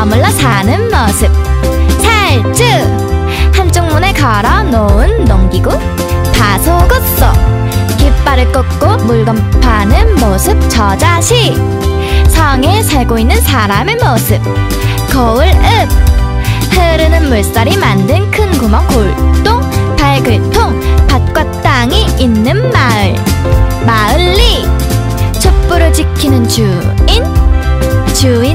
머물러 사는 모습. 살주 한쪽 문에 걸어놓은 농기구. 다소곳소 깃발을 꽂고 물건 파는 모습. 저자식 성에 살고 있는 사람의 모습. 고을읍 흐르는 물살이 만든 큰 구멍. 골동 발글통 밭과 땅이 있는 마을. 마을리 촛불을 지키는 주인. 주인